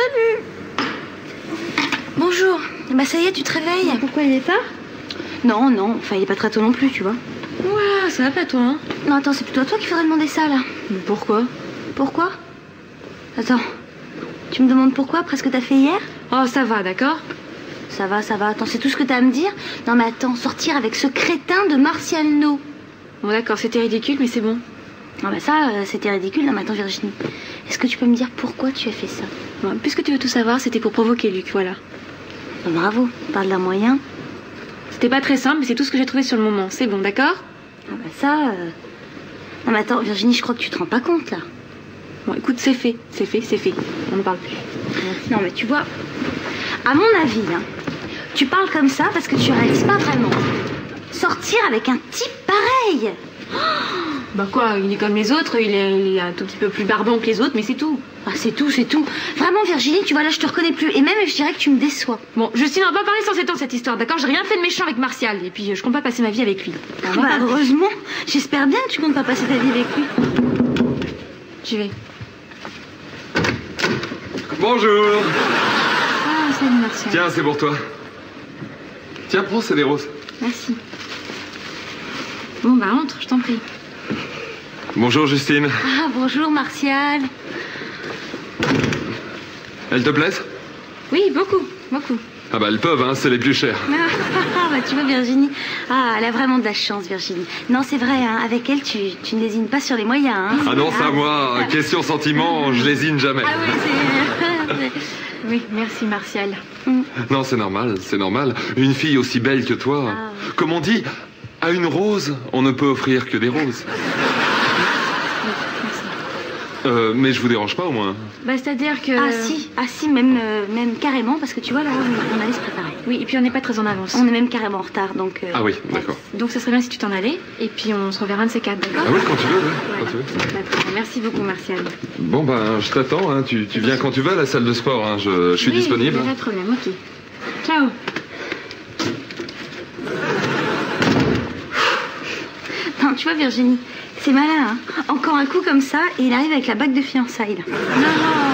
Salut. Bonjour. Bah ça y est, tu te réveilles. Pourquoi il est tard? Non, non, enfin il est pas très tôt non plus, tu vois. Ouah, ça va pas toi, hein? Non, attends, c'est plutôt à toi qu'il faudrait demander ça, là. Mais pourquoi? Pourquoi? Attends, tu me demandes pourquoi après ce que t'as fait hier? Oh, ça va, d'accord? Ça va, attends, c'est tout ce que t'as à me dire? Non mais attends, sortir avec ce crétin de Martial No. Bon d'accord, c'était ridicule, mais c'est bon. Ah bah ça, c'était ridicule. Non mais attends Virginie, est-ce que tu peux me dire pourquoi tu as fait ça? Bon, puisque tu veux tout savoir, c'était pour provoquer Luc, voilà. Bah, bravo, parle d'un moyen. C'était pas très simple, mais c'est tout ce que j'ai trouvé sur le moment. C'est bon, d'accord? Ah bah ça... Non mais attends Virginie, je crois que tu te rends pas compte là. Bon écoute, c'est fait. On ne parle plus. Non mais tu vois, à mon avis, hein, tu parles comme ça parce que tu réalises pas vraiment. Sortir avec un type pareil. Bah quoi, il est comme les autres, il est un tout petit peu plus barbant que les autres, mais c'est tout. Ah c'est tout. Vraiment Virginie, tu vois là je te reconnais plus. Et même je dirais que tu me déçois. Bon, Justine, on va pas parler sans s'étendre cette histoire, d'accord? J'ai rien fait de méchant avec Martial, et puis je compte pas passer ma vie avec lui. Bah heureusement, j'espère bien que tu comptes pas passer ta vie avec lui. J'y vais. Bonjour. Ah, salut Martial. Tiens, c'est pour toi. Tiens, prends, c'est des roses. Merci. Bon bah entre, je t'en prie. Bonjour Justine. Ah bonjour Martial. Elles te plaisent? Oui, beaucoup. Ah bah elles peuvent, hein, c'est les plus chères. Ah bah tu vois Virginie, ah elle a vraiment de la chance Virginie. Non c'est vrai, hein, avec elle tu ne lésines pas sur les moyens. Hein. Ah non, ça moi, question sentiment, je lésine jamais. Ah oui c'est... Oui, merci Martial. Non, c'est normal. Une fille aussi belle que toi. Ah. Comme on dit, à une rose, on ne peut offrir que des roses. Mais je vous dérange pas au moins? Bah c'est-à-dire que... Ah si, même carrément, parce que tu vois là, on allait se préparer. Oui, et puis on n'est pas très en avance. On est même carrément en retard, donc... Ah oui, d'accord. Donc ça serait bien si tu t'en allais, et puis on se reverra un de ces quatre, d'accord? Ah oui, quand tu veux, ouais. Voilà. Quand tu veux. D'accord. Merci beaucoup Martial. Bon ben, je t'attends, hein. Tu viens quand tu veux à la salle de sport, hein. Je suis disponible. Oui, pas de problème, ok. Ciao. Non, tu vois Virginie, c'est malin, hein. Encore un coup comme ça, et il arrive avec la bague de fiançailles, là. Non,